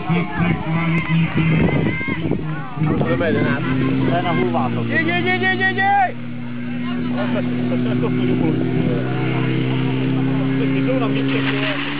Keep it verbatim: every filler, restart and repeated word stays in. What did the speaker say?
Dove vede nato? È una curvata. Gli, gli, gli, gli, gli, gli! Aspetta, aspetta, aspetta, aspetta, aspetta, aspetta, aspetta, aspetta, aspetta,